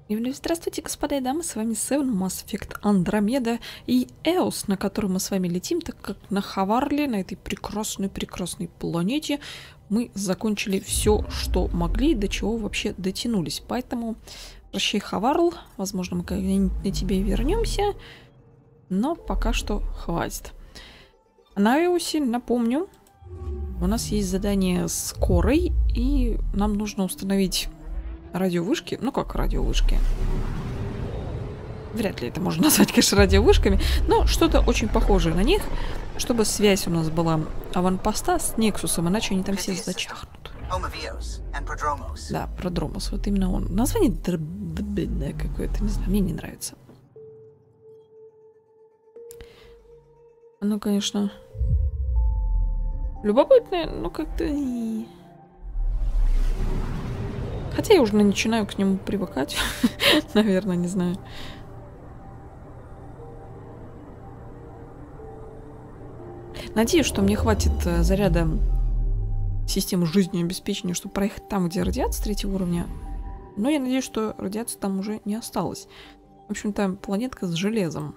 И здравствуйте, господа и дамы, с вами Seven, Mass Effect Andromeda и Эос, на котором мы с вами летим, так как на Хаварле, на этой прекрасной планете, мы закончили все, что могли, до чего вообще дотянулись. Поэтому прощай, Хаварл, возможно, мы когда-нибудь на тебе вернемся, но пока что хватит. На Эосе, напомню, у нас есть задание с Корой, и нам нужно установить радиовышки. Ну как радиовышки? Вряд ли это можно назвать, конечно, радиовышками, но что-то очень похожее на них, чтобы связь у нас была аванпоста с Нексусом, иначе они там все зачахнут. Да, Продромос, вот именно он. Название дробное какое-то, не знаю, мне не нравится. Оно, конечно, любопытное, но как-то... Хотя я уже начинаю к нему привыкать. Наверное, не знаю. Надеюсь, что мне хватит заряда системы жизнеобеспечения, чтобы проехать там, где радиация 3-го уровня. Но я надеюсь, что радиации там уже не осталось. В общем-то, планетка с железом.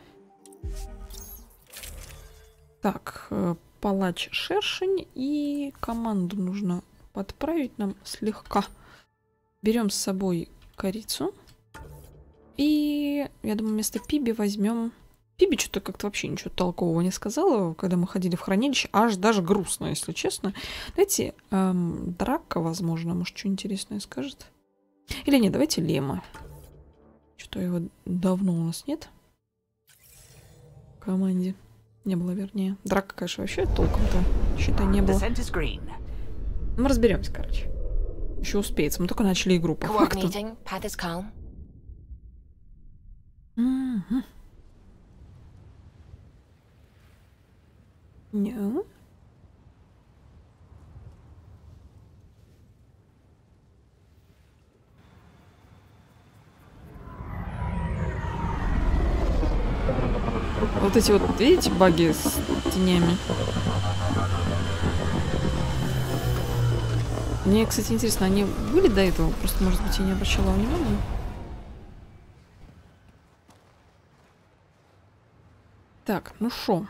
Так, палач шершень. И команду нужно подправить нам слегка. Берем с собой корицу. И, я думаю, вместо Пиби возьмем... Пиби что-то как-то вообще ничего толкового не сказала, когда мы ходили в хранилище. Аж даже грустно, если честно. Давайте Драка, возможно, может, что интересное скажет. Или нет, давайте Лема. Что-то его давно у нас нет. В команде. Не было, вернее. Драка, конечно, вообще толком-то, считай, не было. Мы разберемся, короче. Еще успеется. Мы только начали игру, по факту. Нет. Вот эти вот, видите, баги с тенями? Мне, кстати, интересно, они были до этого? Просто, может быть, я не обращала внимания. Так, ну шо?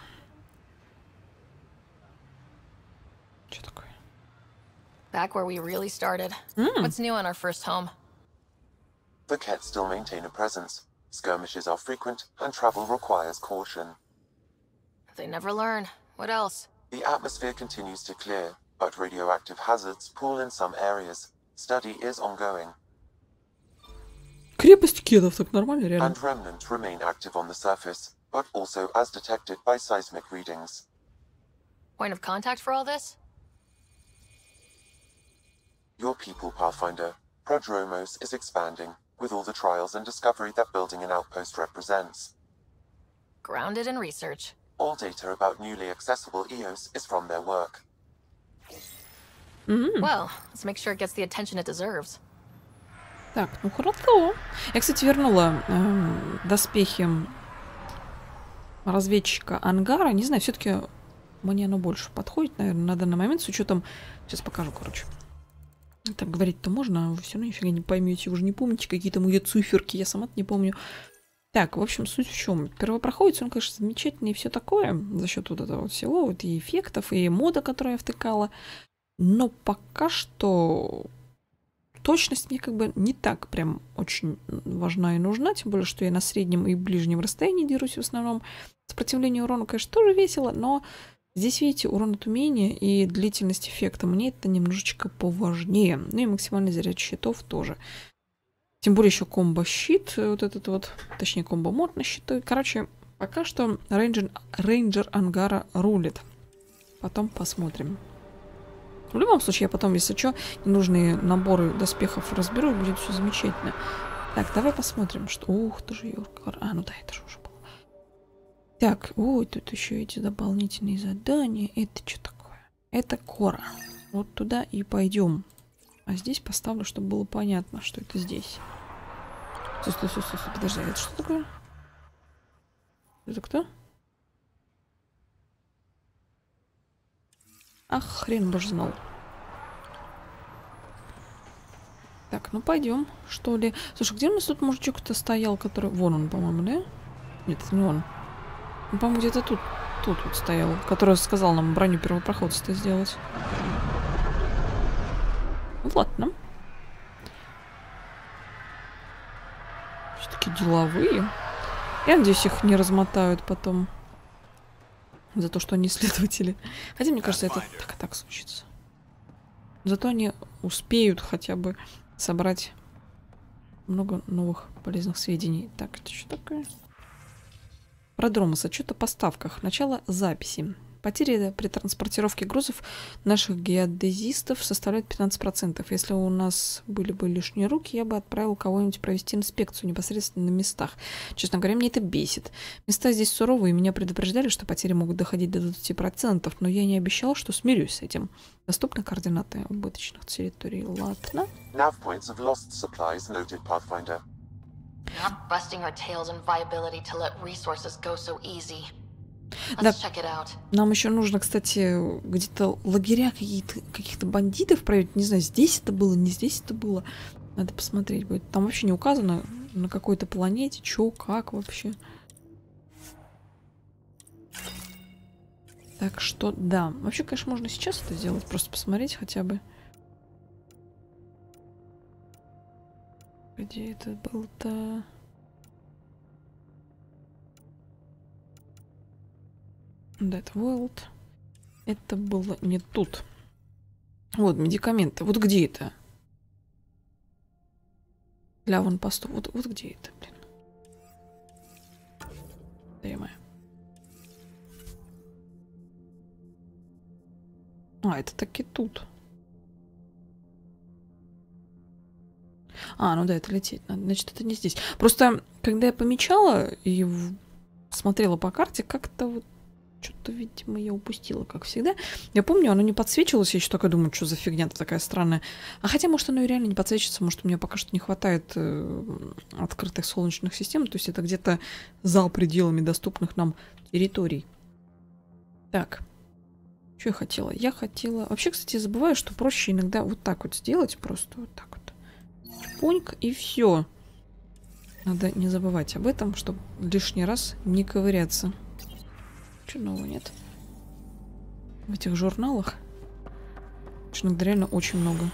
Что такое? Back where we really started. What's new on our first home? The Kett still maintain a presence. Skirmishes are frequent, and travel requires caution. They never learn. What else? The atmosphere continues to clear, but radioactive hazards pool in some areas. Study is ongoing. Крепость Кедов, так нормально, реально. And remnants remain active on the surface, but also as detected by seismic readings. Point of contact for all this? Your people, Pathfinder. Prodromos is expanding, with all the trials and discovery that building an outpost represents. Grounded in research. All data about newly accessible EOS is from their work. Well, let's make sure it gets the attention it deserves. Так, ну хорошо. Я, кстати, вернула доспехи разведчика ангара. Не знаю, все-таки мне оно больше подходит, наверное, на данный момент, с учетом... Сейчас покажу, короче. Так говорить-то можно, а вы все равно нифига не поймете. Вы же не помните какие-то мои циферки, я сама-то не помню. Так, в общем, суть в чем. Первопроходец, он, конечно, замечательный и все такое, за счет вот этого всего, вот и эффектов, и мода, которую я втыкала. Но пока что точность мне как бы не так прям очень важна и нужна, тем более, что я на среднем и ближнем расстоянии дерусь в основном. Сопротивление урону, конечно, тоже весело, но здесь, видите, урон от умения и длительность эффекта. Мне это немножечко поважнее. Ну и максимальный заряд щитов тоже. Тем более еще комбо-щит, вот этот вот, точнее комбо-мод на щиты. Короче, пока что рейнджер ангара рулит. Потом посмотрим. В любом случае, я потом, если что, ненужные наборы доспехов разберу, будет все замечательно. Так, давай посмотрим, что... Ух ты же, Йорк. А, ну да, это же уже было. Так, ой, тут еще эти дополнительные задания. Это что такое? Это Кора. Вот туда и пойдем. А здесь поставлю, чтобы было понятно, что это здесь. Стой, подожди, это что такое? Это кто? Ах, хрен бы ж знал. Так, ну пойдем, что ли. Слушай, где у нас тут мужичок-то стоял, который... Вон он, по-моему, да? Нет, это не он. Он, по-моему, где-то тут вот стоял, который сказал нам броню первопроходца сделать. Ладно. Все-таки деловые. Я надеюсь, их не размотают потом. За то, что они следователи. Хотя, мне кажется, это так и так случится. Зато они успеют хотя бы собрать много новых полезных сведений. Так, это что такое? Продромос. Отчет о поставках. Начало записи. Потери при транспортировке грузов наших геодезистов составляют 15%. Если у нас были бы лишние руки, я бы отправил кого-нибудь провести инспекцию непосредственно на местах. Честно говоря, мне это бесит. Места здесь суровые, меня предупреждали, что потери могут доходить до 20%, но я не обещал, что смирюсь с этим. Доступны координаты убыточных территорий. Ладно. Nav points of lost supplies noted, Pathfinder. Not busting our tails in viability to let resources go so easy. Да. Let's check it out. Нам еще нужно, кстати, где-то лагеря каких-то бандитов проверить. Не знаю, здесь это было, не здесь это было. Надо посмотреть будет. Там вообще не указано, на какой-то планете, чё, как вообще. Так что, да. Вообще, конечно, можно сейчас это сделать, просто посмотреть хотя бы. Где это был-то? Да, это World. Это было не тут. Вот, медикаменты. Вот где это? Для аванпостов. Вот где это, блин? Д-мо. А, это таки тут. А, ну да, это лететь надо. Значит, это не здесь. Просто, когда я помечала и смотрела по карте, как-то вот что-то, видимо, я упустила, как всегда. Я помню, оно не подсвечивалось, я еще такая думаю, что за фигня-то такая странная. А хотя, может, оно и реально не подсвечивается, может, у меня пока что не хватает открытых солнечных систем, то есть это где-то за пределами доступных нам территорий. Так, что я хотела? Я хотела... Вообще, кстати, я забываю, что проще иногда вот так вот сделать, просто вот так вот. Поньк, и все. Надо не забывать об этом, чтобы лишний раз не ковыряться. Чего нового нет? В этих журналах реально очень много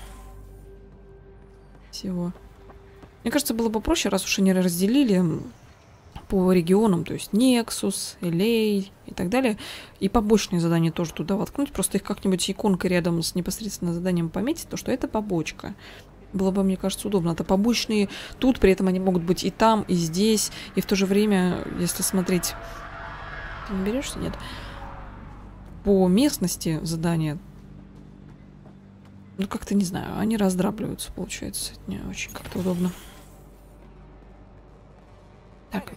всего. Мне кажется, было бы проще, раз уж они разделили по регионам, то есть Nexus, LA и так далее, и побочные задания тоже туда воткнуть, просто их как-нибудь иконкой рядом с непосредственно заданием пометить, то что это побочка. Было бы, мне кажется, удобно. Это побочные тут, при этом они могут быть и там, и здесь, и в то же время, если смотреть... Ты не берешься? Нет. По местности задания, ну, как-то, не знаю, они раздрабливаются, получается. Это не очень как-то удобно. Так.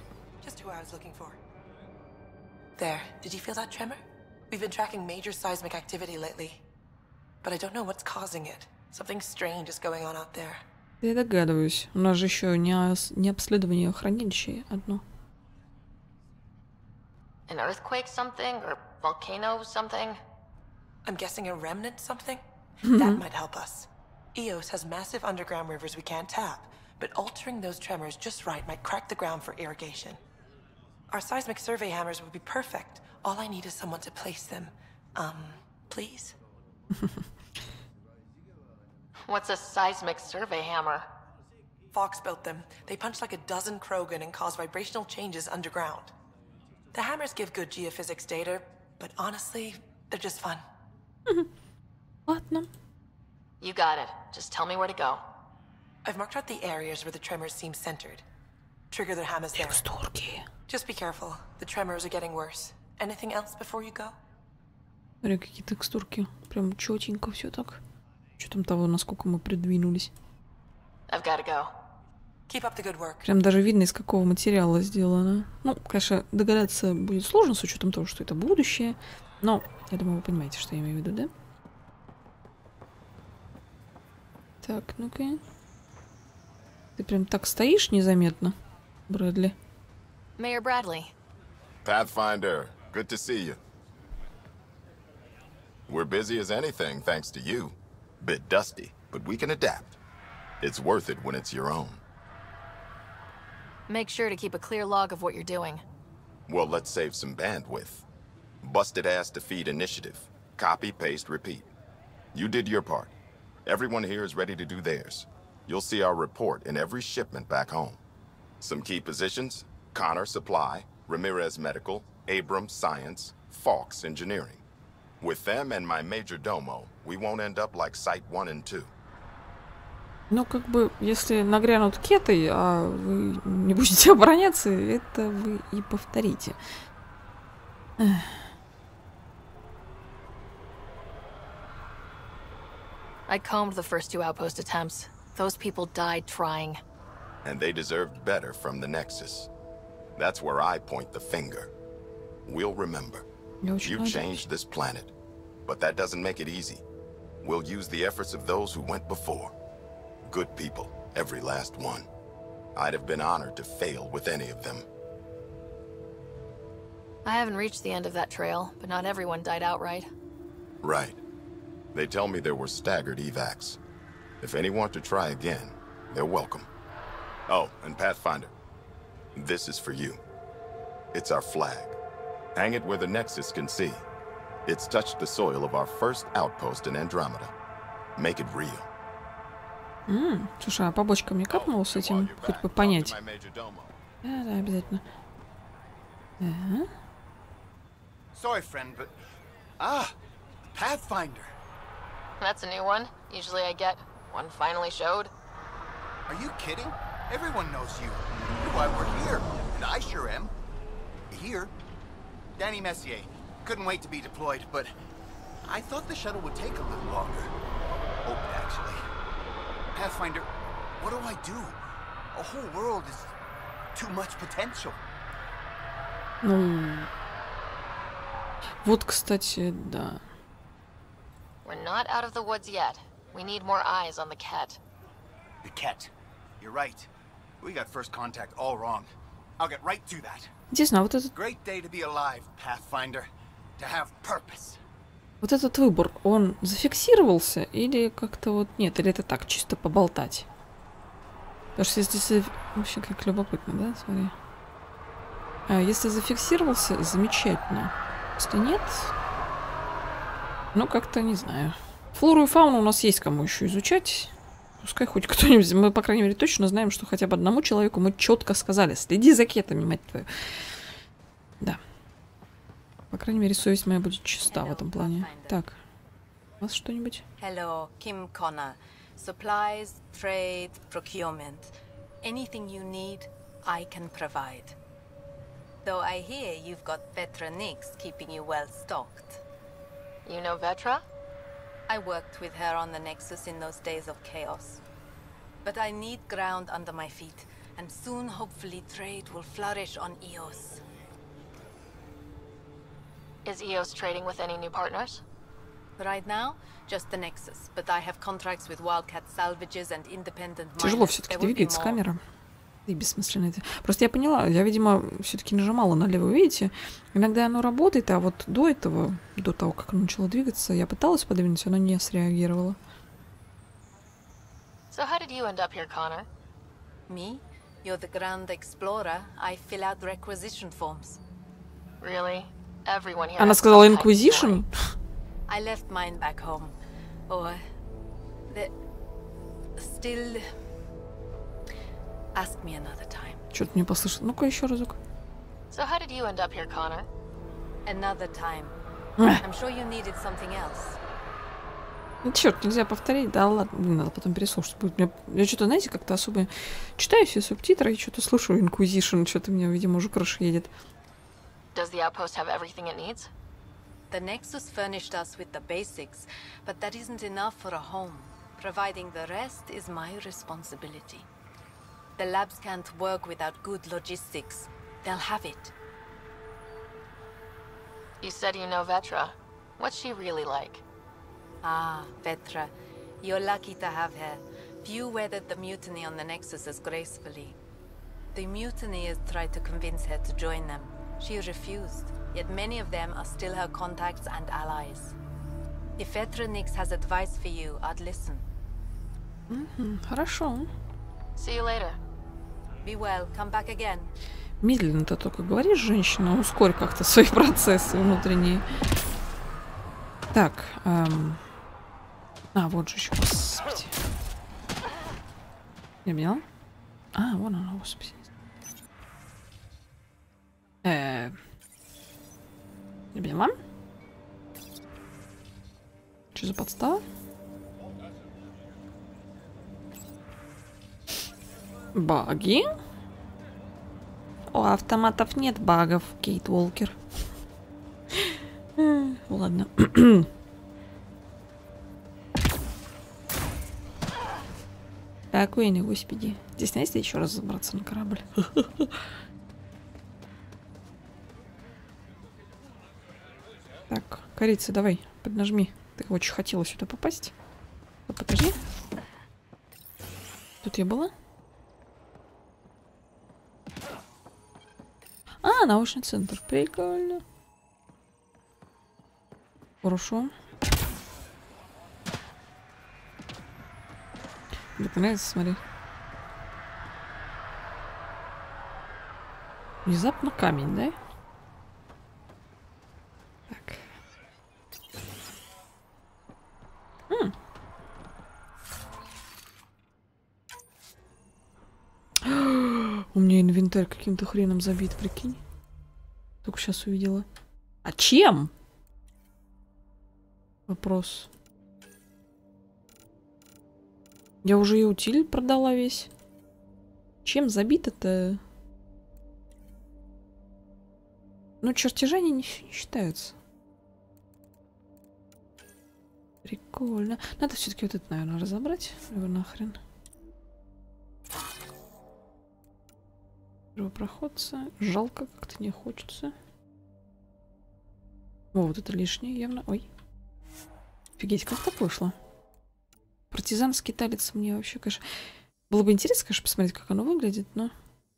There. Did you feel that tremor? We've been tracking major seismic activity lately. But I don't know what's causing it. Something strange is going on out there. Я догадываюсь. У нас же еще не обследование хранилища одно. An earthquake something? Or volcano something? I'm guessing a remnant something? That might help us. Eos has massive underground rivers we can't tap, but altering those tremors just right might crack the ground for irrigation. Our seismic survey hammers would be perfect. All I need is someone to place them. Please? What's a seismic survey hammer? Fox built them. They punch like a dozen Krogan and cause vibrational changes underground. The hammers give good geophysics data, but honestly, they're just fun. Ладно. You got it. Just tell me where to go. I've marked out the areas where the tremors seem centered. Trigger the hammers there. Текстурки. Just be careful. The tremors are getting worse. Anything else before you go? Смотри, какие текстурки. Прям четенько все так. Что там того, насколько мы придвинулись. I've got to go. Keep up the good work. Прям даже видно, из какого материала сделано. Ну, конечно, догадаться будет сложно с учетом того, что это будущее. Но, я думаю, вы понимаете, что я имею в виду, да? Так, ну-ка. Ты прям так стоишь незаметно, Брэдли? Mayor Bradley. Pathfinder, good to see you. We're busy as anything, thanks to you. Bit dusty, but we can adapt. It's worth it when it's your own. Make sure to keep a clear log of what you're doing. Well, let's save some bandwidth. Busted ass defeat initiative. Copy, paste, repeat. You did your part. Everyone here is ready to do theirs. You'll see our report in every shipment back home. Some key positions: Connor Supply, Ramirez Medical, Abrams Science, Fawkes Engineering. With them and my major domo, we won't end up like Site 1 and 2. Ну, как бы, если нагрянут кеты, а вы не будете обороняться, это вы и повторите. I combed the first 2 outpost attempts. Those people died trying. And they deserved better from the Nexus. That's where I point the finger. We'll remember. You changed this planet, but that doesn't make it easy. We'll use the efforts of those who went before. Good people, every last one. I'd have been honored to fail with any of them. I haven't reached the end of that trail, but not everyone died outright. Right. They tell me there were staggered evacs. If any want to try again, they're welcome. Oh, and Pathfinder, this is for you. It's our flag. Hang it where the Nexus can see. It's touched the soil of our first outpost in Andromeda. Make it real. Слушай, а побочка мне капнула с этим, хоть бы понять. Да, обязательно. Sorry, friend, but... Pathfinder. That's a new one. Usually I get one finally showed. Are you kidding? Everyone knows you. You're why we're here, and I sure am. Here? Danny Messier. Couldn't wait to be deployed, but I thought the shuttle would take a little longer. Hoped, actually. Pathfinder, what do I do? A whole world is too much potential. Ну, вот, кстати, да. We're not out of the woods yet. We need more eyes on the Ket. The Ket. You're right. We got first contact all wrong. I'll get right to that. Интересно, а вот этот... Great day to be alive, Pathfinder. To have purpose. Вот этот выбор, он зафиксировался или как-то вот... Нет, или это так, чисто поболтать? Потому что если... Вообще, как любопытно, да? Смотри. Если зафиксировался, замечательно. Если нет... Ну, как-то, не знаю. Флору и фауну у нас есть кому еще изучать. Пускай хоть кто-нибудь... Мы, по крайней мере, точно знаем, что хотя бы одному человеку мы четко сказали. Следи за кетами, мать твою. Да. По крайней мере, совесть моя будет чиста в этом плане. Так. У вас что-нибудь? Hello, Kim Connor. Supplies, trade, procurement. Anything you need, I can provide. Though I hear you've got Vetra Nix keeping you well stocked. You know Vetra? I worked with her on the Nexus in those days of chaos. But I need ground under my feet, and soon, hopefully, trade will flourish on Eos. Is Eos trading with any new partners? Right now, just the Nexus, but I have contracts with Wildcat salvages and independent miners. Тяжело все-таки двигается камера. И бессмысленно это. Просто я поняла, я, видимо, все-таки нажимала налево, видите? Иногда оно работает, а вот до этого, до того, как оно начало двигаться, я пыталась подвинуть, оно не среагировало. So how did you end up here, Connor? Me? You're the Grand Explorer. I fill out requisition forms. Really? Everyone here. Она сказала Inquisition? I left mine back home. Or... Still... Ask me another time. Что-то не послышал. Ну-ка еще разок. So how did you end up here, Connor? Another time. I'm sure you needed something else. Ну, черт, нельзя повторить. Да ладно, блин, надо потом переслушать. Я что-то, знаете, как-то особо читаю все субтитры и что-то слышу Inquisition, что-то мне, видимо, уже крыша едет. Does the outpost have everything it needs? The Nexus furnished us with the basics, but that isn't enough for a home. Providing the rest is my responsibility. The labs can't work without good logistics. They'll have it. You said you know Vetra. What's she really like? Ah, Vetra. You're lucky to have her. Few weathered the mutiny on the Nexus as gracefully. The mutineers tried to convince her to join them. She refused, yet many of them are still her contacts and allies. If Vetra Nix has advice for you, I'd listen. Хорошо. See you later. Be well. Come back again. Медленно ты только говоришь, женщина. Ускорь как-то свои процессы внутренние. Так. Вот же еще. Господи. Я поняла? Вон она, господи. Я поняла? Что за подстава? Баги? У автоматов нет багов, Кейт Уолкер. Ладно. Спокойно, господи. Здесь, знаете, еще раз забраться на корабль. Так, корица, давай, поднажми. Ты очень хотела сюда попасть. Покажи. Тут я была? Научный центр. Прикольно. Хорошо. Мне нравится, смотри. Внезапно камень, да? Так. У меня инвентарь каким-то хреном забит, прикинь. Только сейчас увидела. А чем? Вопрос. Я уже и утиль продала весь. Чем забит это? Ну, чертежи они не считаются. Прикольно. Надо все-таки вот это, наверное, разобрать. Его нахрен. Первопроходца. Жалко, как-то не хочется. Вот это лишнее явно. Ой. Офигеть, как так вышло? Партизанский талец мне вообще, конечно... Было бы интересно, конечно, посмотреть, как оно выглядит, но...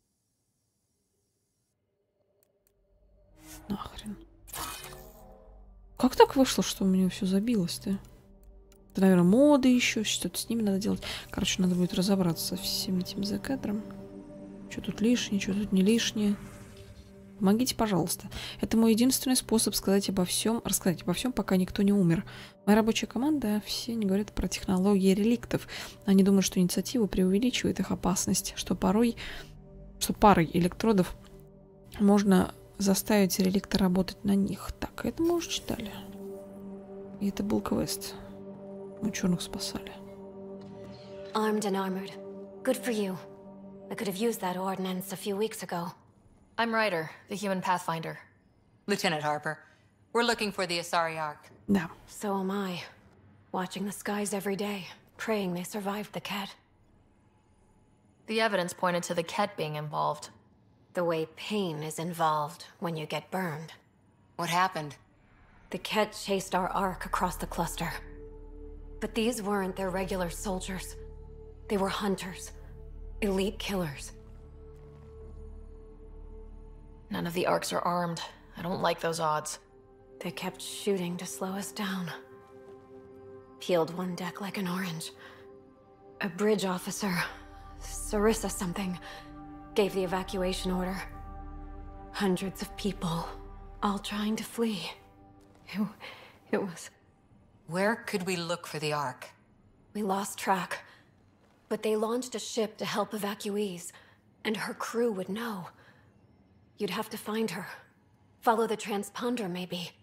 Нахрен. Как так вышло, что у меня все забилось-то? Это, наверное, моды еще, что-то с ними надо делать. Короче, надо будет разобраться со всем этим закадром. Что тут лишнее, что тут не лишнее. Помогите, пожалуйста. Это мой единственный способ рассказать обо всем, пока никто не умер. Моя рабочая команда, все не говорят про технологии реликтов. Они думают, что инициатива преувеличивает их опасность, что парой электродов можно заставить реликта работать на них. Так, это мы уже читали. И это был квест. Мы черных спасали. Armed and armored. Good for you. I could have used that ordnance a few weeks ago. I'm Ryder, the human pathfinder. Lieutenant Harper, we're looking for the Asari Ark. Да. So am I. Watching the skies every day, praying they survived the Ket. The evidence pointed to the Ket being involved. The way pain is involved when you get burned. What happened? The Ket chased our Ark across the cluster. But these weren't their regular soldiers. They were hunters. Elite killers. None of the Arks are armed. I don't like those odds. They kept shooting to slow us down. Peeled one deck like an orange. A bridge officer, Sarissa something, gave the evacuation order. Hundreds of people, all trying to flee. It was... Where could we look for the Ark? We lost track. But they launched a ship to help evacuees, and her crew would know. You'd have to find her. Follow the transponder, maybe.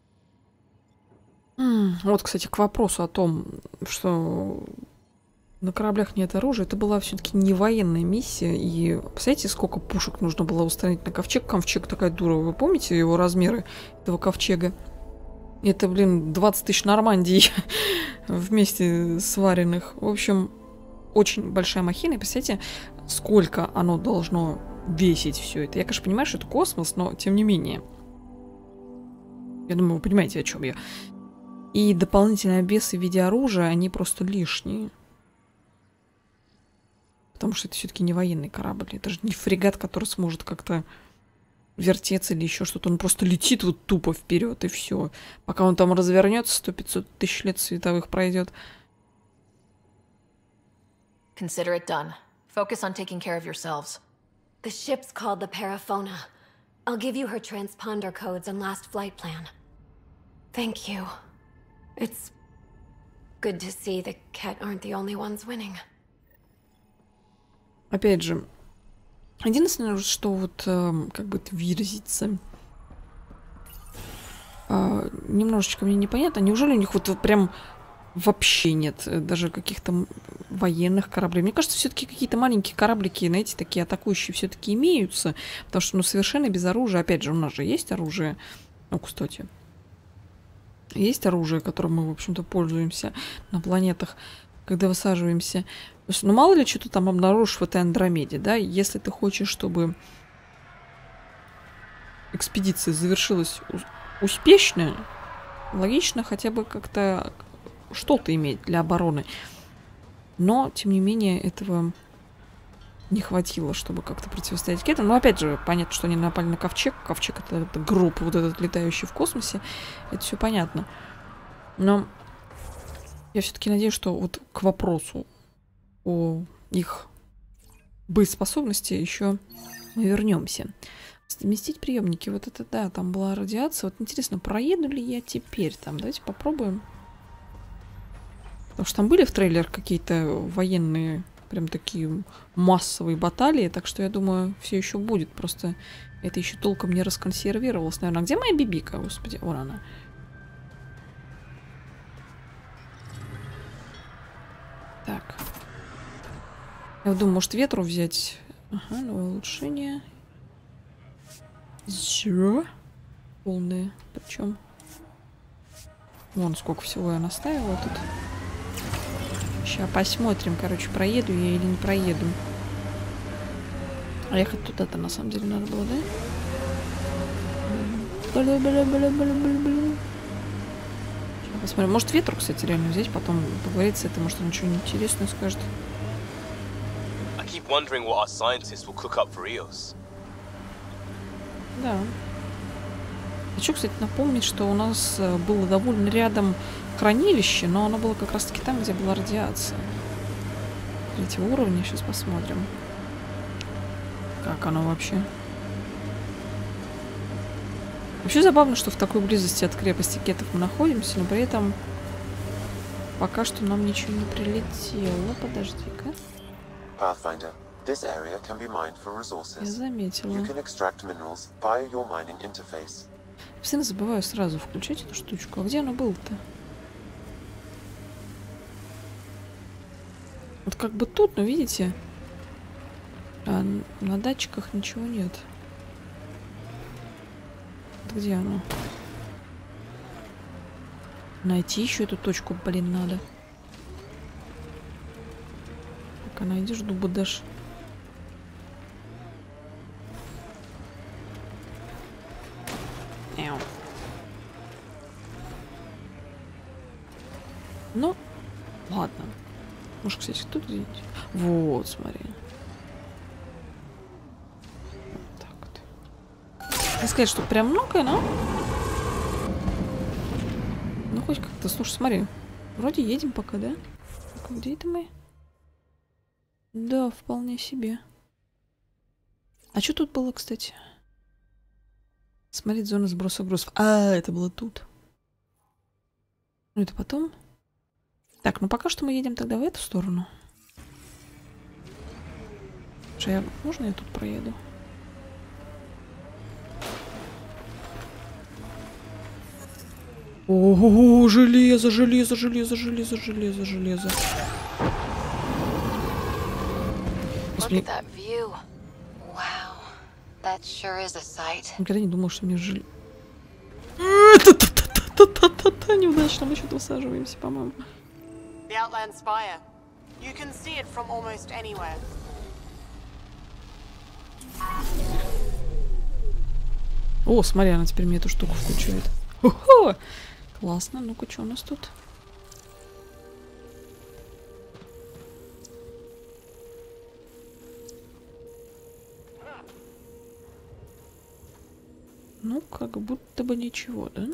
Вот, кстати, к вопросу о том, что на кораблях нет оружия, это была все-таки не военная миссия, и представляете, сколько пушек нужно было установить на ковчег? Ковчег такая дура, вы помните его размеры этого ковчега? Это, 20 тысяч Нормандий вместе сваренных. В общем, очень большая махина. И представляете, сколько оно должно весить все это. Я, конечно, понимаю, что это космос, но тем не менее. Я думаю, вы понимаете, о чем я. И дополнительные обвесы в виде оружия, они просто лишние. Потому что это все-таки не военный корабль. Это же не фрегат, который сможет как-то вертеться или еще что-то. Он просто летит вот тупо вперед, и все. Пока он там развернется, 100-500 тысяч лет световых пройдет. Consider it done. Focus on taking care of yourselves. The ship's called the Paraphona. I'll give you her transponder codes and last flight plan. Thank you. It's good to see the Ket aren't the only ones winning. Опять же, единственное, что вот, как бы это выразиться, немножечко мне непонятно. Неужели у них вот прям вообще нет даже каких-то военных кораблей? Мне кажется, все-таки какие-то маленькие кораблики, знаете, такие атакующие все-таки имеются, потому что, ну, совершенно без оружия. Опять же, у нас же есть оружие. Ну, кстати, есть оружие, которым мы, в общем-то, пользуемся на планетах, когда высаживаемся. Ну, мало ли, что ты там обнаружишь в этой Андромеде, да? Если ты хочешь, чтобы экспедиция завершилась успешно, логично хотя бы как-то что-то иметь для обороны. Но, тем не менее, этого не хватило, чтобы как-то противостоять кетам. Но, опять же, понятно, что они напали на ковчег. Ковчег — это гроб вот этот, летающий в космосе. Это все понятно. Но я все-таки надеюсь, что вот к вопросу о их боеспособности еще мы вернемся. Заместить приемники. Вот это, да, там была радиация. Вот интересно, проеду ли я теперь там? Давайте попробуем. Потому что там были в трейлер какие-то военные, прям такие массовые баталии. Так что я думаю, все еще будет. Просто это еще толком не расконсервировалось, наверное. А где моя бибика? Господи, вон она. Так. Я думаю, может, ветру взять. Ага, новое улучшение. Zero. Полные. Причем. Вон сколько всего я наставила тут. Сейчас посмотрим, короче, проеду я или не проеду. А ехать туда-то на самом деле надо было, да? Сейчас посмотрим. Может, ветру, кстати, реально взять, потом поговорить с этим, может, он что-нибудь интересное скажет. Да. Хочу, кстати, напомнить, что у нас было довольно рядом хранилище, но оно было как раз-таки там, где была радиация. Эти уровни, сейчас посмотрим. Как оно вообще? Вообще забавно, что в такой близости от крепости кетов мы находимся, но при этом пока что нам ничего не прилетело. Подожди-ка. Pathfinder, this area can be mined for resources. Я заметила. You can extract minerals via your mining interface. Я постоянно забываю сразу включить эту штучку. А где оно было-то? Вот как бы тут, но видите, на датчиках ничего нет. Вот где оно? Найти еще эту точку, блин, надо. Пока найдешь, дуба дашь. Ну, ладно. Может, кстати, тут где-нибудь? Вот, смотри. Вот так вот. Не сказать, что прям много, но... Ну, хоть как-то. Слушай, смотри. Вроде едем пока, да? Так, где это мы? Да, вполне себе. А что тут было, кстати? Смотреть зону сброса грузов. А, это было тут. Ну, это потом... Так, ну пока что мы едем тогда в эту сторону. Можно я тут проеду? О, железо, железо, железо, железо, железо, железо. Господи. Никогда не думал, что мне железо. Неудачно мы что-то усаживаемся, по-моему. The Outland Spire. You can see it from almost anywhere. О, смотри, она теперь мне эту штуку включает. Ого! Классно. Ну-ка, что у нас тут? Ну, как будто бы ничего, да?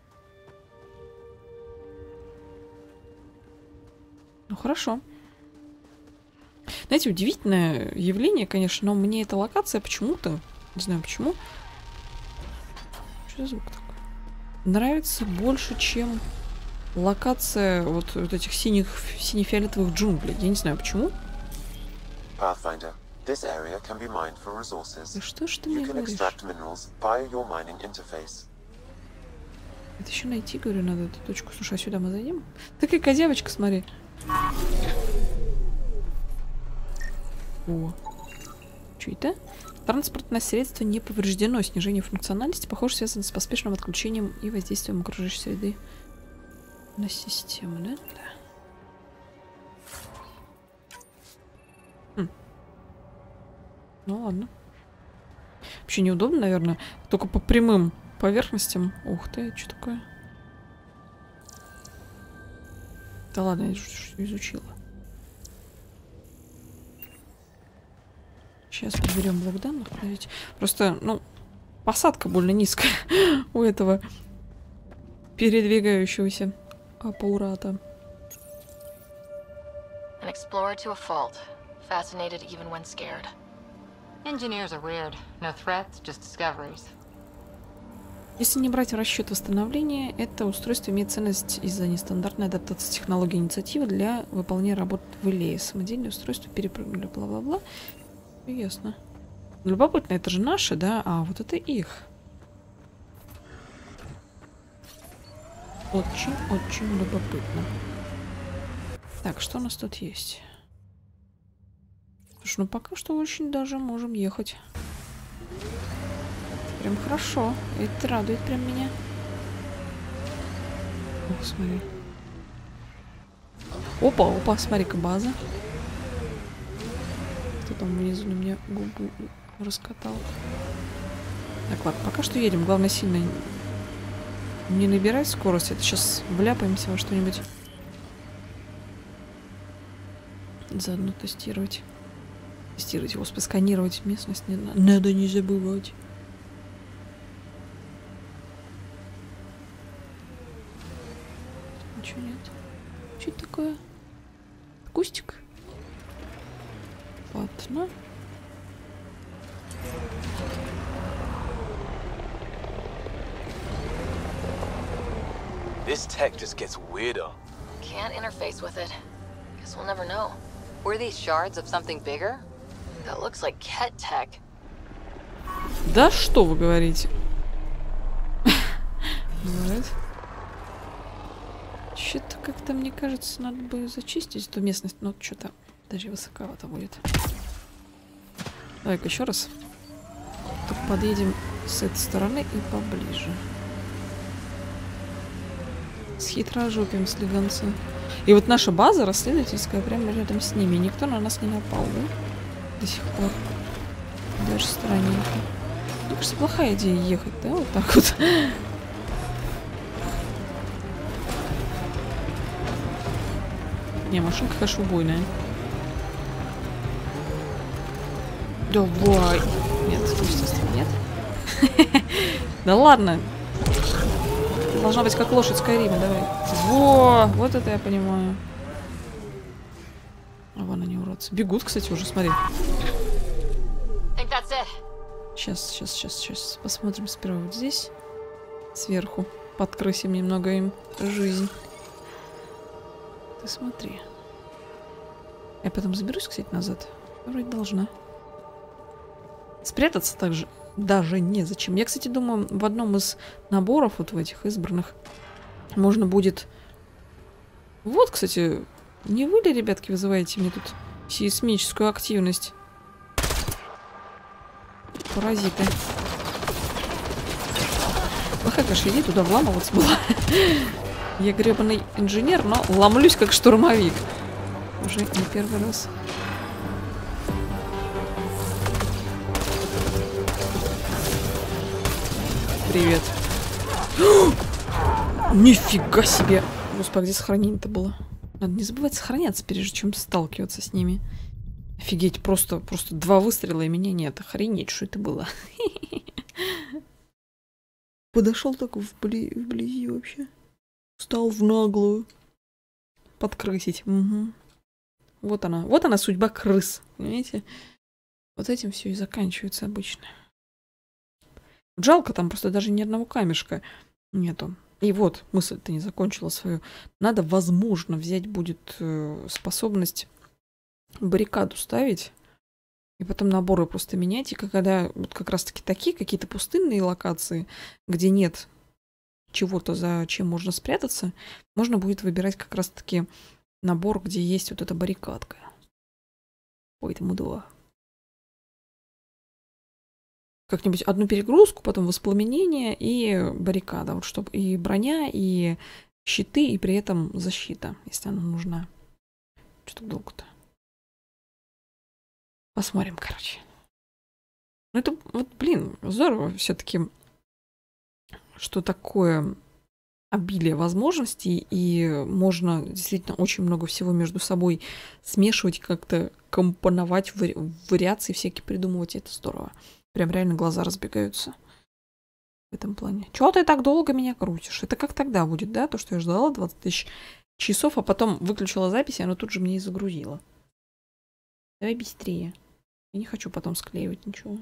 Ну, хорошо. Знаете, удивительное явление, конечно, но мне эта локация почему-то, не знаю почему, что за звук такой, нравится больше, чем локация вот этих сине-фиолетовых джунглей. Я не знаю почему. Pathfinder, this area can be mined for resources. Да что ж ты You мне can говоришь? extract minerals via your mining interface. Это еще найти, говорю, надо эту точку. Слушай, а сюда мы зайдем? Такая козявочка, смотри. О. Что это? Транспортное средство не повреждено. Снижение функциональности, похоже, связано с поспешным отключением и воздействием окружающей среды на систему, да? Да. Ну ладно. Вообще неудобно, наверное. Только по прямым поверхностям. Ух ты, что такое? Да ладно, я изучила. Сейчас подберем блок данных. Подождите. Просто, ну, посадка больно низкая у этого передвигающегося аппарата. An explorer to a fault. Fascinated even when scared. Engineers are weird. No threats, just discoveries. Если не брать в расчет восстановления, это устройство имеет ценность из-за нестандартной адаптации технологии инициативы для выполнения работ в Илее. Самодельное устройство перепрыгнули, бла-бла-бла. Ясно. Любопытно, это же наши, да? А вот это их. Очень-очень любопытно. Так, что у нас тут есть? Слушай, ну пока что очень даже можем ехать. Прям хорошо. Это радует прям меня. Ох, смотри. Опа, смотри-ка, база. Кто там внизу на меня губу раскатал? Так, ладно, пока что едем. Главное, сильно не набирать скорость. Это сейчас вляпаемся во что-нибудь. Заодно тестировать. Тестировать, господи, сканировать местность не надо. Надо не забывать. Ничего нет. Что это такое? Кустик? Ладно. This tech just gets weirder. Can't interface with it. Guess we'll never know. Were these shards of something bigger? That looks like Ket tech. Да что вы говорите? Что-то как-то, мне кажется, надо бы зачистить эту местность, но что-то даже высоковато будет. Давай-ка еще раз. Так подъедем с этой стороны и поближе. Схитрожопим слегонца. И вот наша база расследовательская прямо рядом с ними. Никто на нас не напал, да? До сих пор. Даже странненько. Мне кажется, плохая идея ехать, да? Вот так вот. Не, машинка, конечно, убойная. Давай. Нет, естественно, нет. Да ладно. Должна быть как лошадь Скайрима, давай. Во! Вот это я понимаю. А вон они, уродцы. Бегут, кстати, уже, смотри. Сейчас. Посмотрим сперва вот здесь. Сверху. Подкрысим немного им жизнь. Ты смотри. Я потом заберусь, кстати, назад. Вроде должна. Спрятаться также даже незачем. Я, кстати, думаю, в одном из наборов, вот в этих избранных, можно будет... Вот, кстати, не вы ли, ребятки, вызываете мне тут сейсмическую активность? Паразиты. Плохая, конечно, иди туда вламываться была. Я гребаный инженер, но ломлюсь как штурмовик. Уже не первый раз. Привет. Нифига себе. Господи, где сохранение-то было? Надо не забывать сохраняться, прежде чем сталкиваться с ними. Офигеть, просто 2 выстрела и меня нет. Охренеть, что это было. Подошел так вблизи вообще. Стал в наглую. Подкрысить. Угу. Вот она судьба крыс, понимаете? Вот этим все и заканчивается обычно. Жалко, там просто даже ни одного камешка нету. И вот, мысль-то не закончила свою. Надо, возможно, взять будет способность баррикаду ставить, и потом наборы просто менять. И когда вот как раз-таки такие какие-то пустынные локации, где нет чего-то, за чем можно спрятаться, можно будет выбирать как раз-таки набор, где есть вот эта баррикадка. Поэтому да. Как-нибудь одну перегрузку, потом воспламенение и баррикада. Вот чтобы и броня, и щиты, и при этом защита, если она нужна. Что-то долго-то. Посмотрим, короче. Ну это вот, блин, здорово все-таки, что такое обилие возможностей, и можно действительно очень много всего между собой смешивать, как-то компоновать, вариации всякие придумывать. Это здорово. Прям реально глаза разбегаются в этом плане. Чего ты так долго меня крутишь? Это как тогда будет, да? То, что я ждала 20 тысяч часов, а потом выключила запись, и она тут же мне и загрузила. Давай быстрее. Я не хочу потом склеивать ничего.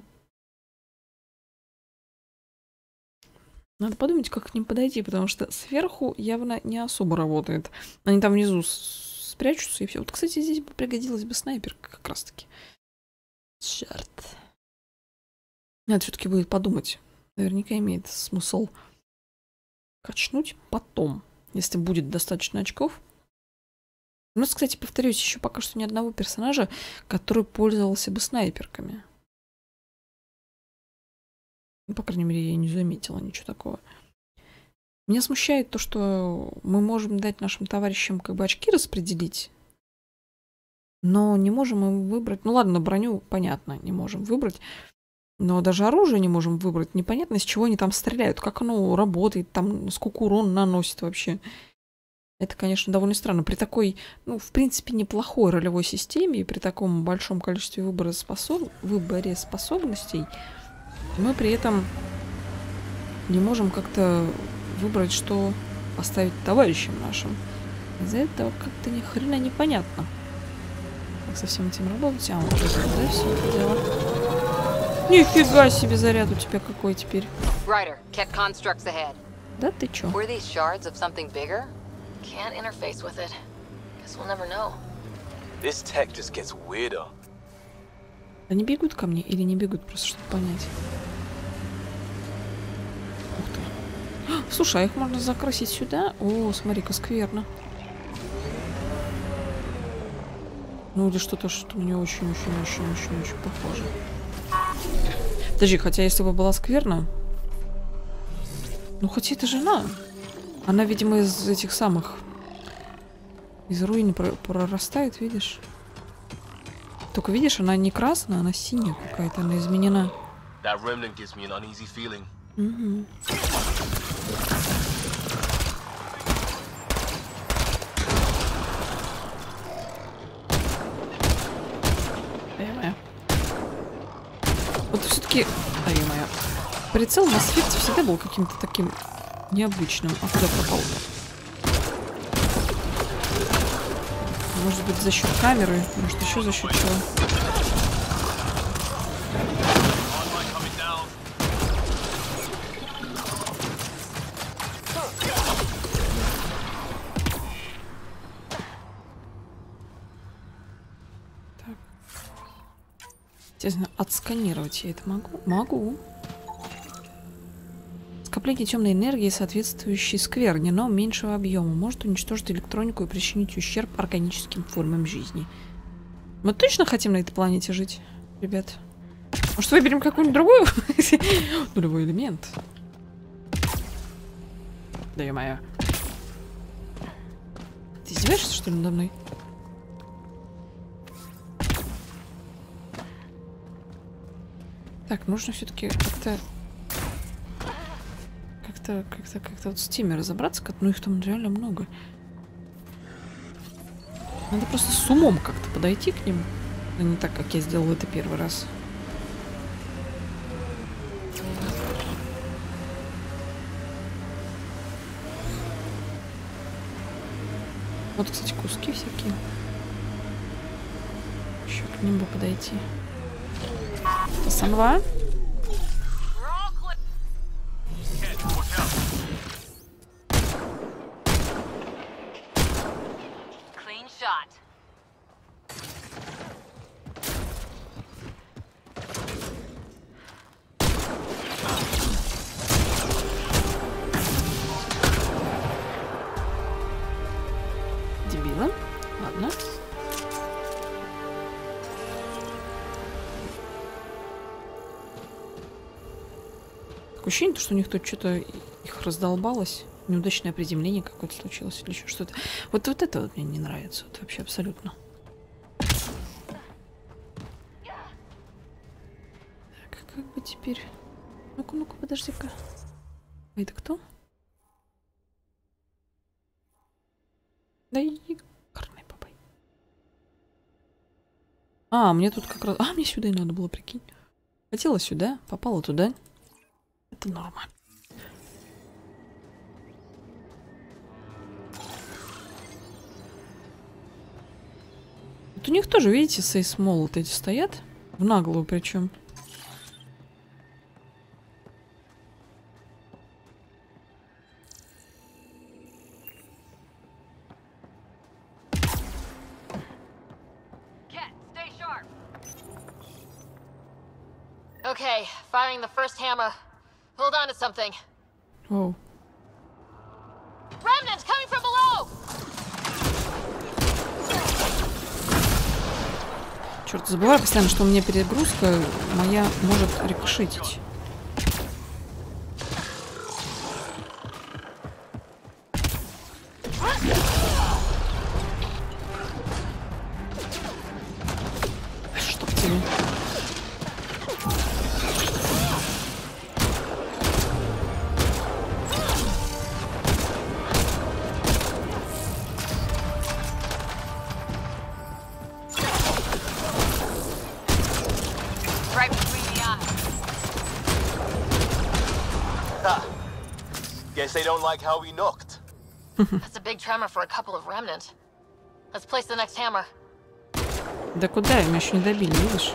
Надо подумать, как к ним подойти, потому что сверху явно не особо работает. Они там внизу спрячутся, и все. Вот, кстати, здесь бы пригодилась бы снайперка как раз-таки. Черт. Надо все-таки будет подумать. Наверняка имеет смысл качнуть потом, если будет достаточно очков. У нас, кстати, повторюсь, еще пока что ни одного персонажа, который пользовался бы снайперками. Ну, по крайней мере, я не заметила ничего такого. Меня смущает то, что мы можем дать нашим товарищам как бы очки распределить, но не можем им выбрать... Ну ладно, броню, понятно, не можем выбрать. Но даже оружие не можем выбрать. Непонятно, из чего они там стреляют, как оно работает, там сколько урон наносит вообще. Это, конечно, довольно странно. При такой, ну, в принципе, неплохой ролевой системе и при таком большом количестве выборе способностей мы при этом не можем как-то выбрать, что поставить товарищам нашим. Из-за этого как-то ни хрена непонятно. Как со всем этим работать? А, вот это, да, все это дело. Нифига себе заряд у тебя какой теперь. Ryder, Ket constructs ahead. Да ты чё? Were these shards of something bigger? Can't interface with it. Guess we'll never know. This tech just gets weirder. Они бегут ко мне или не бегут, просто чтобы понять. Ух ты. А, слушай, а их можно закрасить сюда? О, смотри-ка, скверно. Ну или что-то, что мне очень-очень-очень-очень-очень похоже. Подожди, хотя если бы была скверна... Ну, хотя это жена. Она, видимо, из этих самых... Из руин прорастает, видишь? Только, видишь, она не красная, она синяя какая-то, она изменена. Угу. Ай-моя. Вот все-таки... Ай-моя. Прицел на свете всегда был каким-то таким необычным. А куда пропал? Может быть, за счет камеры, может, еще за счет чего. Так. Интересно, отсканировать я это могу? Могу. Скопление темной энергии, соответствующей скверне, но меньшего объема, может уничтожить электронику и причинить ущерб органическим формам жизни. Мы точно хотим на этой планете жить, ребят? Может, выберем какую-нибудь другую? Нулевой элемент. Да ё-моё. Ты издеваешься, что ли, надо мной? Так, нужно все-таки как-то вот с теми разобраться, ну их там реально много. Надо просто с умом как-то подойти к ним, а не так, как я сделала это первый раз. Вот, кстати, куски всякие. Еще к нему подойти. Санва. Дебила. Ладно. Такое ощущение, что у них тут что-то их раздолбалось. Неудачное приземление какое-то случилось или еще что-то. Вот это вот мне не нравится. Вот вообще абсолютно. Так, как бы теперь... Ну-ка, подожди-ка. А это кто? Да и карный бабай. А, мне тут как раз... А, мне сюда и надо было, прикинь. Хотела сюда, попала туда. Это норма. Вот у них тоже, видите, сейсмол вот эти стоят. В наглую причем. Okay, firing the first hammer. Hold on to something. Оу. Remnants coming from below! Черт, забываю постоянно, что у меня перегрузка моя может рикошетить. Что тебе? Guess they don't like how we knocked. That's a big tremor for a couple of remnant. Let's place the next hammer. Да куда? Меня еще не добили, видишь?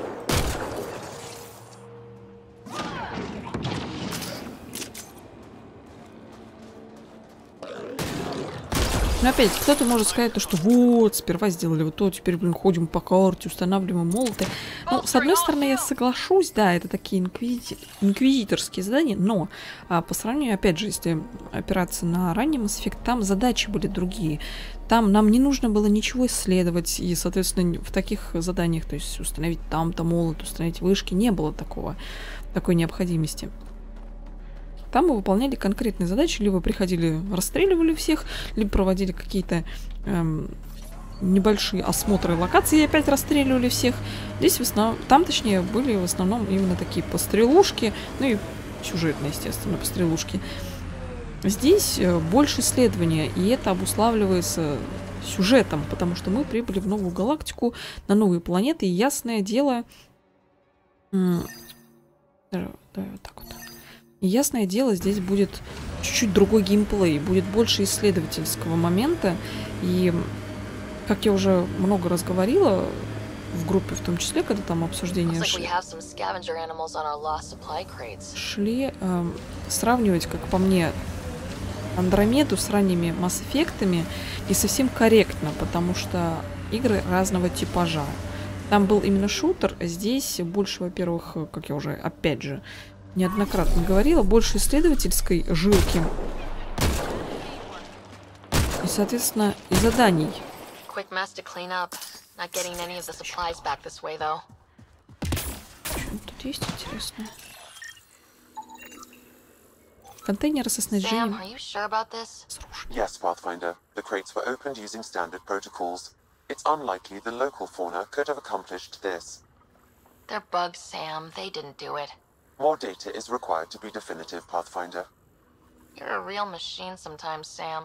Но опять, кто-то может сказать, то, что вот, сперва сделали вот то, теперь, блин, ходим по карте, устанавливаем молоты. Ну, с одной стороны, я соглашусь, да, это такие инквизиторские задания, но по сравнению, опять же, если опираться на ранний Mass Effect, там задачи были другие. Там нам не нужно было ничего исследовать, и, соответственно, в таких заданиях, то есть установить там-то молот, установить вышки, не было такой необходимости. Там мы выполняли конкретные задачи, либо приходили, расстреливали всех, либо проводили какие-то небольшие осмотры локаций и опять расстреливали всех. Здесь в основном, там, точнее, были в основном именно такие пострелушки, ну и сюжетные, естественно, пострелушки. Здесь больше исследования, и это обуславливается сюжетом, потому что мы прибыли в новую галактику, на новые планеты, и ясное дело... Давай вот так вот. И ясное дело, здесь будет чуть-чуть другой геймплей, будет больше исследовательского момента. И, как я уже много раз говорила, в группе в том числе, когда там обсуждения шли, сравнивать, как по мне, Андромеду с ранними Mass Effect'ами не совсем корректно, потому что игры разного типажа. Там был именно шутер, а здесь больше, во-первых, как я уже, опять же, неоднократно говорила, больше исследовательской жилки. И, соответственно, и заданий. Что тут есть интересное? Контейнеры со снаряжением. Yes, Pathfinder. The crates were opened using standard protocols. It's unlikely the local fauna could have accomplished this. They're bugs, Sam. They didn't do it. More data is required to be definitive, Pathfinder. You're a real machine sometimes, Sam.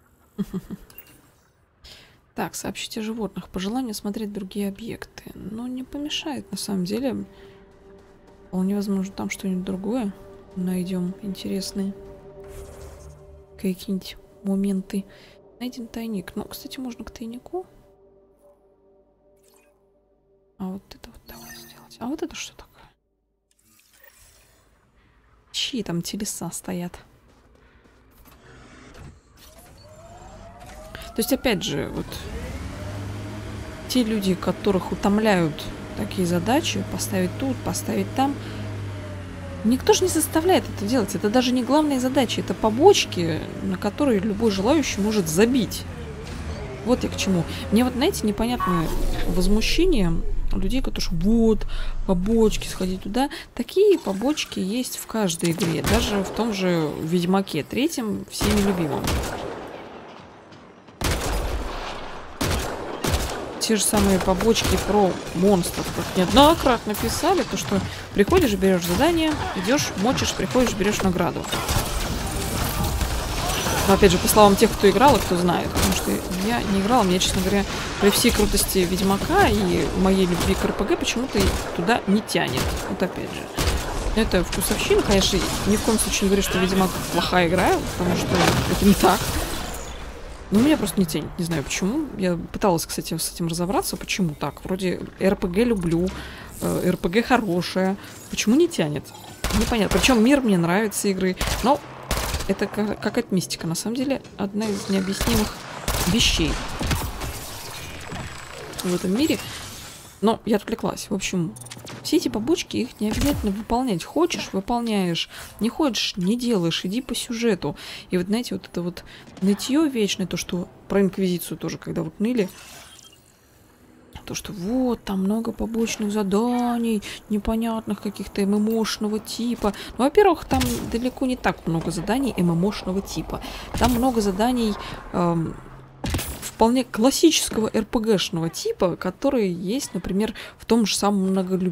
Так, сообщите животных. Пожелание смотреть другие объекты. Но не помешает, на самом деле. Вполне возможно, там что-нибудь другое найдем интересные. Какие-нибудь моменты. Найден тайник. Ну, кстати, можно к тайнику. А вот это вот давай сделать. А вот это что такое? Чьи там телеса стоят? То есть, опять же, вот те люди, которых утомляют такие задачи, поставить тут, поставить там, никто же не заставляет это делать. Это даже не главная задача. Это побочки, на которые любой желающий может забить. Вот я к чему. Мне вот, знаете, непонятное возмущение людей, которые вот, побочки, сходить туда. Такие побочки есть в каждой игре. Даже в том же Ведьмаке 3, всеми любимом. Те же самые побочки про монстров, как неоднократно писали, то что приходишь, берешь задание, идешь, мочишь, приходишь, берешь награду. Но опять же, по словам тех, кто играл и кто знает, потому что я не играла, мне, честно говоря, при всей крутости Ведьмака и моей любви к РПГ почему-то туда не тянет. Вот опять же. Это вкусовщина, конечно, ни в коем случае не говорю, что Ведьмак плохая игра, потому что это не так. Но меня просто не тянет, не знаю почему. Я пыталась, кстати, с этим разобраться, почему так. Вроде РПГ люблю, РПГ хорошая. Почему не тянет? Непонятно. Причем мир мне нравится игры, но это какая-то мистика. На самом деле, одна из необъяснимых вещей в этом мире. Но я отвлеклась. В общем, все эти побочки, их не обязательно выполнять. Хочешь — выполняешь. Не хочешь — не делаешь. Иди по сюжету. И вот, знаете, вот это вот нытье вечное, то, что про Инквизицию тоже, когда вот ныли, то, что вот, там много побочных заданий, непонятных каких-то ММОшного типа. Ну, во-первых, там далеко не так много заданий ММОшного типа. Там много заданий вполне классического РПГшного типа, которые есть, например, в том же самом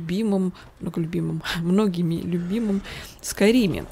многими любимом Скайриме.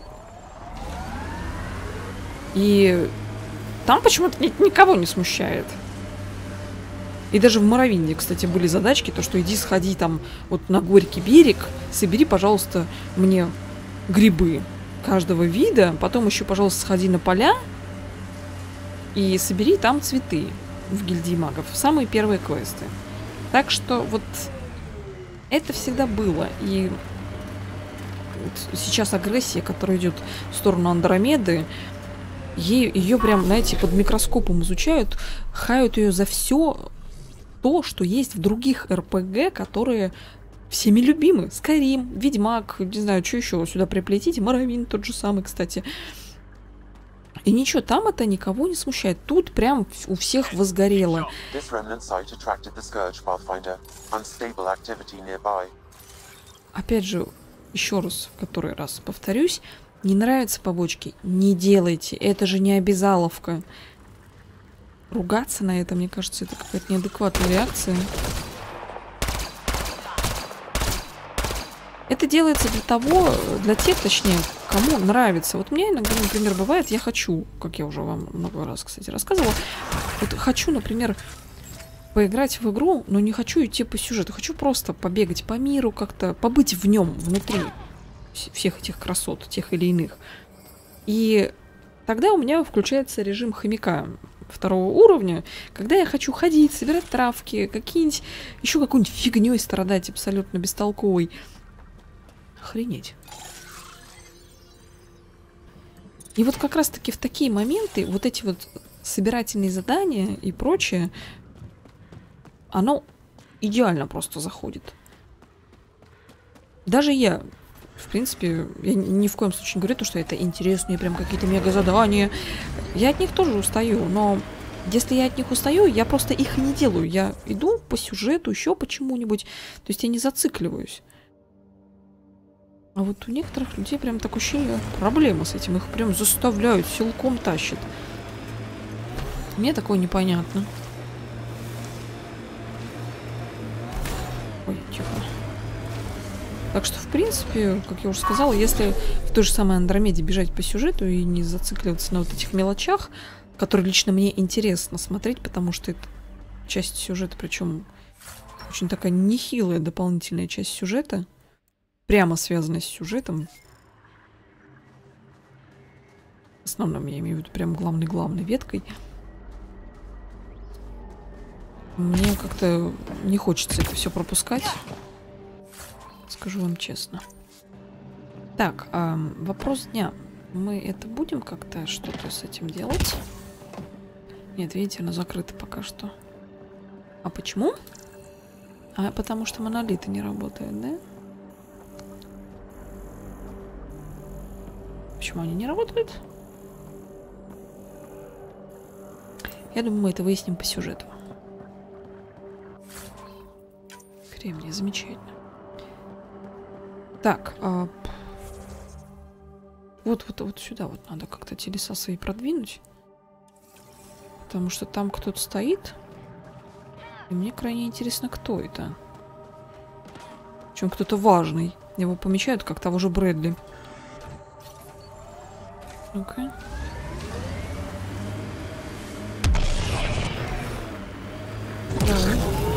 И там почему-то никого не смущает. И даже в Моровинде, кстати, были задачки, то, что иди сходи там вот на Горький берег, собери, пожалуйста, мне грибы каждого вида, потом еще, пожалуйста, сходи на поля и собери там цветы в гильдии магов. Самые первые квесты. Так что вот это всегда было. И вот сейчас агрессия, которая идет в сторону Андромеды, ее прям, знаете, под микроскопом изучают, хают ее за все то, что есть в других РПГ, которые всеми любимы. Скайрим, Ведьмак, не знаю, что еще сюда приплетите, Моровинд тот же самый, кстати. И ничего, там это никого не смущает. Тут прям у всех возгорело. Опять же, еще раз, в который раз повторюсь, не нравятся побочки, не делайте. Это же не обязаловка. Ругаться на это, мне кажется, это какая-то неадекватная реакция. Это делается для тех, точнее, кому нравится. Вот мне иногда, например, бывает, я хочу, как я уже вам много раз, кстати, рассказывала, вот хочу, например, поиграть в игру, но не хочу идти по сюжету. Хочу просто побегать по миру, как-то побыть в нем, внутри всех этих красот, тех или иных. И тогда у меня включается режим хомяка 2-го уровня, когда я хочу ходить, собирать травки, какие-нибудь, еще какой-нибудь фигней страдать абсолютно бестолковой. Охренеть. И вот как раз-таки в такие моменты вот эти вот собирательные задания и прочее, оно идеально просто заходит. Даже я, в принципе, я ни в коем случае не говорю, что это интересные прям какие-то мега-задания. Я от них тоже устаю, но если я от них устаю, я просто их не делаю. Я иду по сюжету, еще почему-нибудь. То есть я не зацикливаюсь. А вот у некоторых людей прям такое ощущение, проблема с этим. Их прям заставляют, силком тащат. Мне такое непонятно. Ой, тихо. Так что, в принципе, как я уже сказала, если в той же самой Андромеде бежать по сюжету и не зацикливаться на вот этих мелочах, которые лично мне интересно смотреть, потому что это часть сюжета, причем очень такая нехилая дополнительная часть сюжета, прямо связанная с сюжетом. В основном я имею в виду прям главной веткой. Мне как-то не хочется это все пропускать. Скажу вам честно. Так, вопрос дня. Мы это будем как-то что-то с этим делать? Нет, видите, она закрыта пока что. А почему? А потому что монолиты не работают, да? Почему они не работают? Я думаю, мы это выясним по сюжету. Кремний, замечательно. Так, вот сюда вот надо как-то телеса свои продвинуть. Потому что там кто-то стоит. И мне крайне интересно, кто это. Причем кто-то важный. Его помечают, как того же Брэдли. Ну-ка. Давай.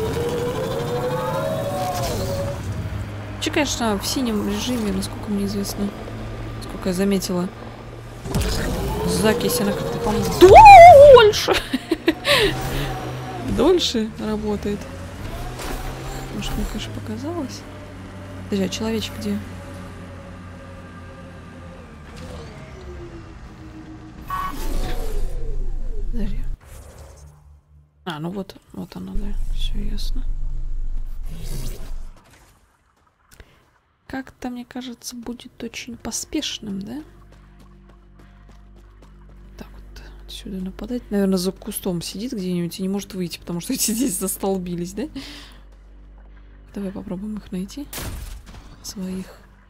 Вообще, конечно, в синем режиме, насколько мне известно, сколько я заметила, закись она как-то, по-моему, дольше! Дольше работает. Может, мне, конечно, показалось. Подожди, а человечек где? Подожди. А, ну вот она, да. Все ясно. Как-то, мне кажется, будет очень поспешным, да? Так вот, отсюда нападать. Наверное, за кустом сидит где-нибудь и не может выйти, потому что эти здесь застолбились, да? Давай попробуем их найти. Своих.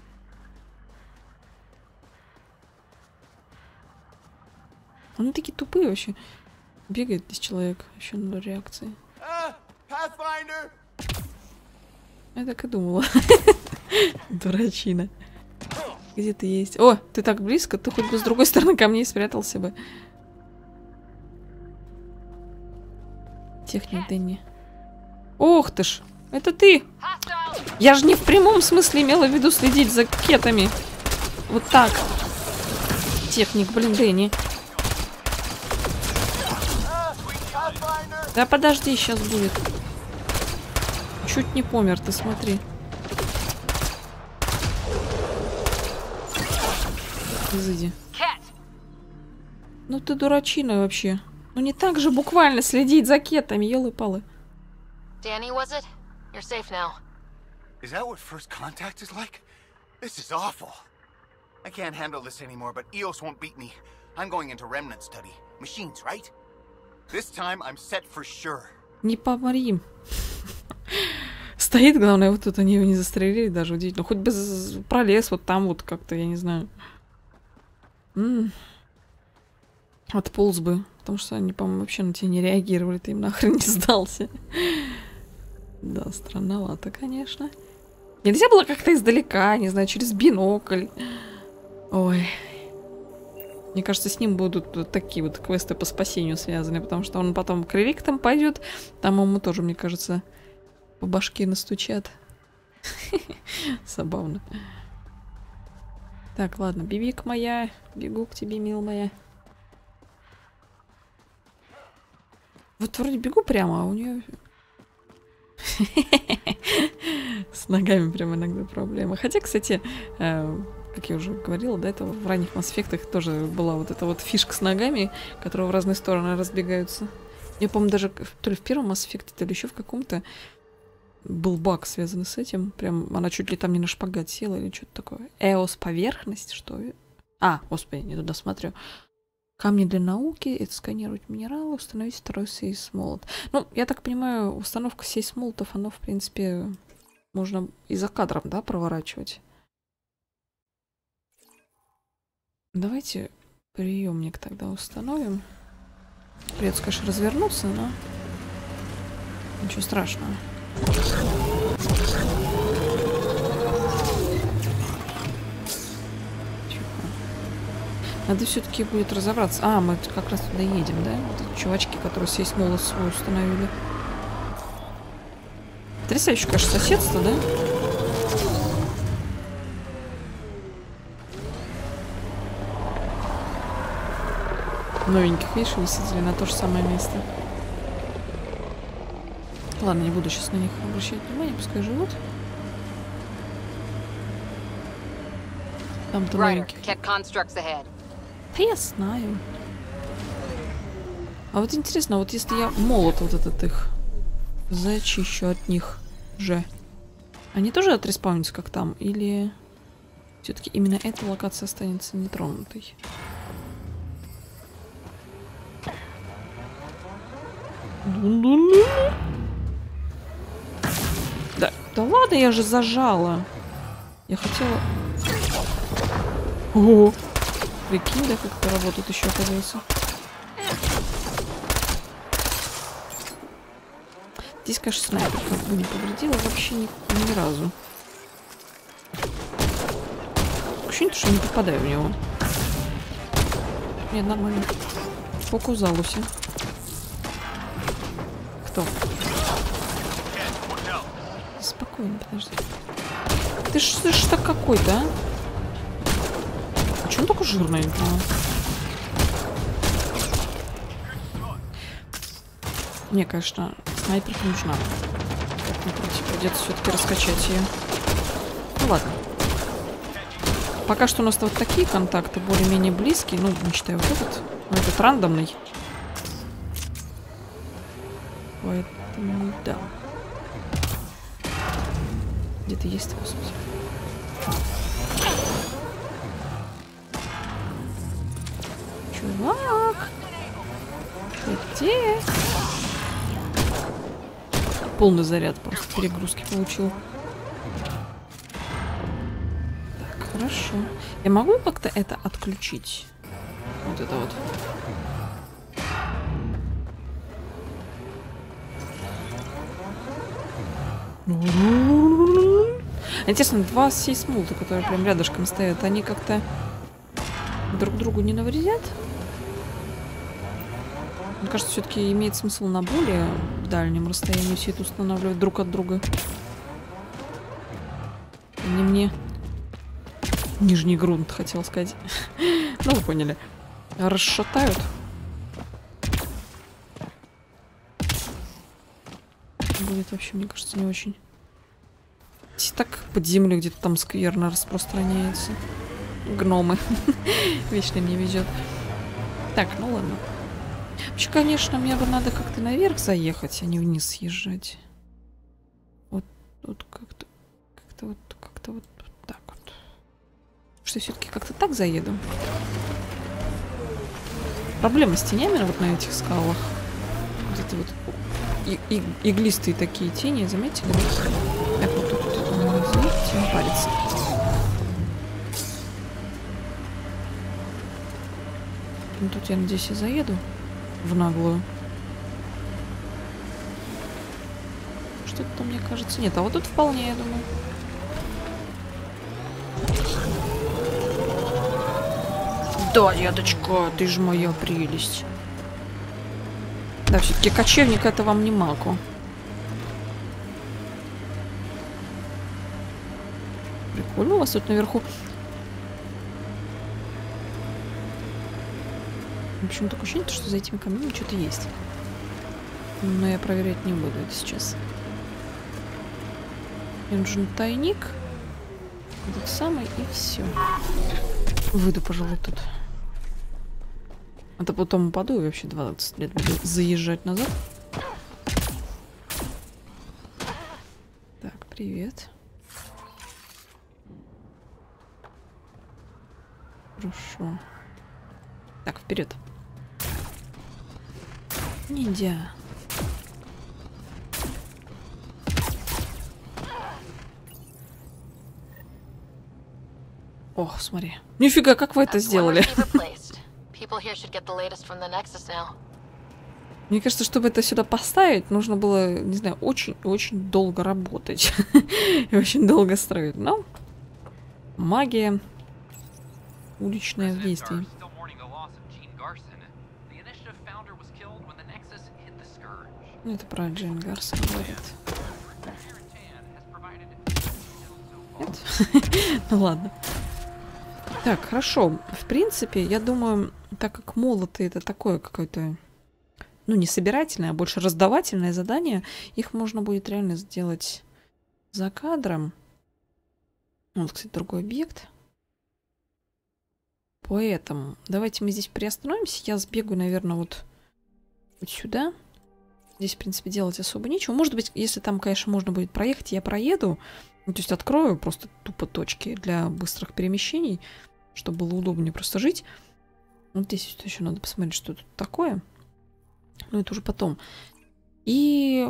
Они такие тупые вообще. Бегает здесь человек. Еще ноль реакции. Я так и думала. Дурачина. Где ты есть? О, ты так близко, ты хоть бы с другой стороны камней спрятался бы. Техник Дэнни. Ох ты ж, это ты! Я же не в прямом смысле имела в виду следить за кетами. Вот так. Техник, блин, Дэнни. Да подожди, сейчас будет. Чуть не помер, ты смотри. Изыди. Ну ты дурачина вообще. Ну не так же буквально следить за кетами, елы-палы. Danny, was it? You're safe now. Is that what first contact is like? This is awful. I can't handle this anymore, but EOS won't beat me. I'm going into remnant study. Machines, right? This time I'm set for sure. Не поморим. Стоит, главное, вот тут они его не застрелили, даже удивительно. Хоть бы пролез вот там вот как-то, я не знаю. Отполз бы. Потому что они, по-моему, вообще на тебя не реагировали. Ты им нахрен не сдался. Да, странновато, конечно. Нельзя было как-то издалека, не знаю, через бинокль. Ой. Мне кажется, с ним будут вот такие вот квесты по спасению связаны, потому что он потом к реликтам пойдет. Там ему тоже, мне кажется, по башке настучат. Забавно. Так, ладно, бибик моя. Бегу к тебе, мил моя. Вот вроде бегу прямо, а у нее с ногами прям иногда проблемы. Хотя, кстати, как я уже говорила, до этого в ранних Mass Effect'ах тоже была вот эта вот фишка с ногами, которые в разные стороны разбегаются. Я помню, даже то ли в первом Mass Effect'е, то ли еще в каком-то был баг, связанный с этим. Прям она чуть ли там не на шпагат села или что-то такое. EOS поверхность, что ли? А, господи, не туда смотрю. Камни для науки, это сканировать минералы, установить второй сейсмолот. Ну, я так понимаю, установка сейсмолотов, оно, в принципе, можно и за кадром, да, проворачивать. Давайте приемник тогда установим. Придется, конечно, развернуться, но ничего страшного. Надо все-таки будет разобраться. А, мы как раз туда едем, да? Вот эти чувачки, которые сейсмолот свой установили. Потрясающее, конечно, соседство, да? Новеньких, видишь, высадили на то же самое место. Ладно, не буду сейчас на них обращать внимание, пускай живут. Там-то новенький. Да я знаю. А вот интересно, вот если я молот вот этот их зачищу от них же, они тоже отреспаунятся, как там? Или все-таки именно эта локация останется нетронутой? Да, да ладно, я же зажала. Я хотела... О, прикинь, да, как это работает еще, оказывается. Здесь, конечно, снайпер как бы не повредила вообще ни разу. Ощущение, что не попадаю в него. Нет, нормально. Фокус залуси. Кто? Спокойно, подожди. Ты ж так какой-то, а? А чё он такой жирный? Мне, конечно, снайперка нужна. Придется все-таки раскачать ее. Ну ладно. Пока что у нас вот такие контакты более-менее близкие. Ну, не считаю вот этот. Но этот рандомный. Поэтому да. Где-то есть, господи. Чувак! Где? Полный заряд просто перегрузки получил. Так, хорошо. Я могу как-то это отключить? Вот это вот. Интересно, два сейсмулта, которые прям рядышком стоят, они как-то друг другу не навредят? Мне кажется, все-таки имеет смысл на более дальнем расстоянии все это устанавливать друг от друга. Не мне. Нижний грунт, хотел сказать. Ну, вы поняли. Расшатают. Будет вообще, мне кажется, не очень. И так под землю где-то там скверно распространяется. Гномы. Вечно мне везет. Так, ну ладно. Вообще, конечно, мне бы надо как-то наверх заехать, а не вниз съезжать. Вот как-то вот так вот. Что все-таки как-то так заеду. Проблема с тенями вот на этих скалах. Вот это вот иглистые такие тени, заметили? Так вот тут заметьте, не парится. Ну, тут я надеюсь и заеду в наглую. Что-то там, мне кажется, нет. А вот тут вполне, я думаю. Да, деточка, ты же моя прелесть. Да, все-таки кочевник это вам не маку. Прикольно у вас тут наверху. В общем, такое ощущение, что за этими камнями что-то есть. Но я проверять не буду это сейчас. Мне нужен тайник. Этот самый, и все. Выйду, пожалуй, тут. А то потом упаду и вообще 20 лет буду заезжать назад. Так, привет. Хорошо. Так, вперед. Ниндзя. Ох, смотри. Нифига, как вы это сделали? Мне кажется, чтобы это сюда поставить, нужно было, не знаю, очень-очень долго работать. И очень долго строить. Но магия. Уличное действие. Ну, это про Джейн Гарсон говорит. Нет? Ну ладно. Так, хорошо. В принципе, я думаю, так как молоты это такое какое-то ну, не собирательное, а больше раздавательное задание. Их можно будет реально сделать за кадром. Вот, кстати, другой объект. Поэтому давайте мы здесь приостановимся. Я сбегаю, наверное, вот сюда. Здесь, в принципе, делать особо нечего. Может быть, если там, конечно, можно будет проехать, я проеду. Ну, то есть открою просто тупо точки для быстрых перемещений, чтобы было удобнее просто жить. Вот здесь еще надо посмотреть, что тут такое. Ну, это уже потом. И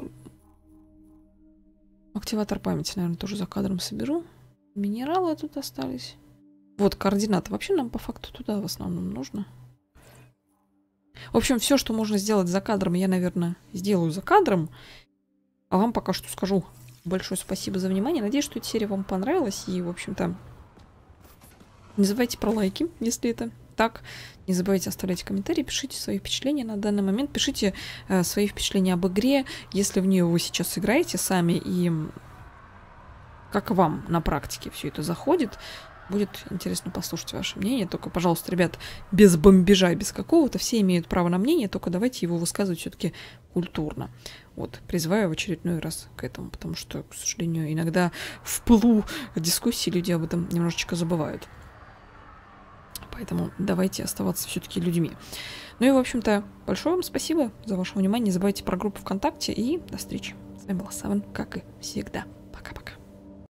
активатор памяти, наверное, тоже за кадром соберу. Минералы тут остались. Вот координаты. Вообще нам по факту туда в основном нужно. В общем, все, что можно сделать за кадром, я, наверное, сделаю за кадром. А вам пока что скажу большое спасибо за внимание. Надеюсь, что эта серия вам понравилась. И, в общем-то, не забывайте про лайки, если это так. Не забывайте оставлять комментарии, пишите свои впечатления на данный момент. Пишите свои впечатления об игре, если в нее вы сейчас играете сами. И как вам на практике все это заходит. Будет интересно послушать ваше мнение. Только, пожалуйста, ребят, без бомбежа, без какого-то. Все имеют право на мнение, только давайте его высказывать все-таки культурно. Вот, призываю в очередной раз к этому, потому что, к сожалению, иногда в пылу дискуссии люди об этом немножечко забывают. Поэтому давайте оставаться все-таки людьми. Ну и, в общем-то, большое вам спасибо за ваше внимание. Не забывайте про группу ВКонтакте и до встречи. С вами была Савен, как и всегда. Пока-пока.